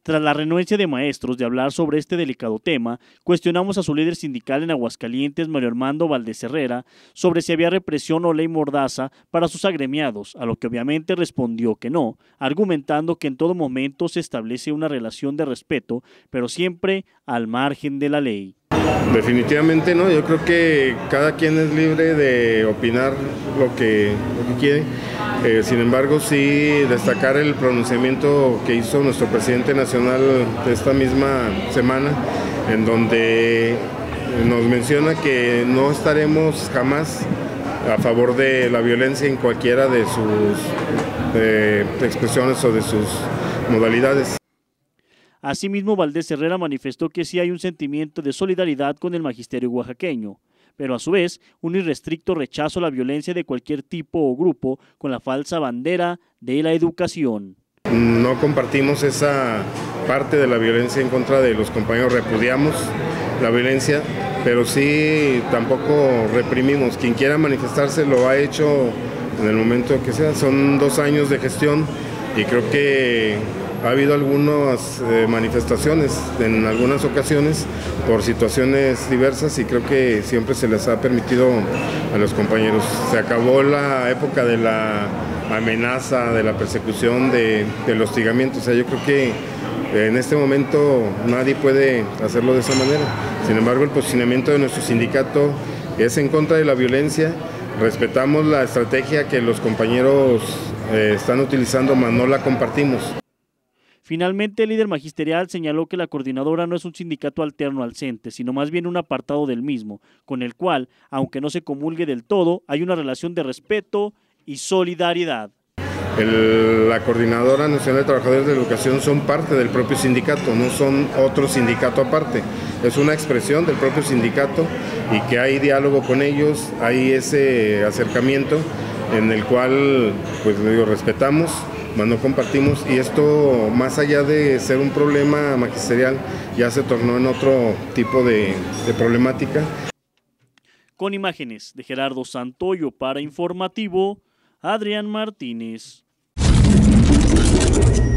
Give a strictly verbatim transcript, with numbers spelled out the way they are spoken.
Tras la renuencia de maestros de hablar sobre este delicado tema, cuestionamos a su líder sindical en Aguascalientes, Mario Armando Valdés Herrera, sobre si había represión o ley mordaza para sus agremiados, a lo que obviamente respondió que no, argumentando que en todo momento se establece una relación de respeto, pero siempre al margen de la ley. Definitivamente no, yo creo que cada quien es libre de opinar lo que, lo que quiere. Eh, sin embargo, sí destacar el pronunciamiento que hizo nuestro presidente nacional de esta misma semana, en donde nos menciona que no estaremos jamás a favor de la violencia en cualquiera de sus eh, expresiones o de sus modalidades. Asimismo, Valdés Herrera manifestó que sí hay un sentimiento de solidaridad con el magisterio oaxaqueño, pero a su vez un irrestricto rechazo a la violencia de cualquier tipo o grupo con la falsa bandera de la educación. No compartimos esa parte de la violencia en contra de los compañeros, repudiamos la violencia, pero sí tampoco reprimimos. Quien quiera manifestarse lo ha hecho en el momento que sea. Son dos años de gestión y creo que ha habido algunas eh, manifestaciones en algunas ocasiones por situaciones diversas y creo que siempre se les ha permitido a los compañeros. Se acabó la época de la amenaza, de la persecución, de, del hostigamiento. O sea, yo creo que en este momento nadie puede hacerlo de esa manera. Sin embargo, el posicionamiento de nuestro sindicato es en contra de la violencia. Respetamos la estrategia que los compañeros eh, están utilizando, mas no la compartimos. Finalmente, el líder magisterial señaló que la coordinadora no es un sindicato alterno al CENTE, sino más bien un apartado del mismo, con el cual, aunque no se comulgue del todo, hay una relación de respeto y solidaridad. El, la Coordinadora Nacional de Trabajadores de la Educación son parte del propio sindicato, no son otro sindicato aparte. Es una expresión del propio sindicato y que hay diálogo con ellos, hay ese acercamiento en el cual, pues le digo, respetamos, mas no compartimos, y esto, más allá de ser un problema magisterial, ya se tornó en otro tipo de, de problemática. Con imágenes de Gerardo Santoyo para Informativo, Adrián Martínez.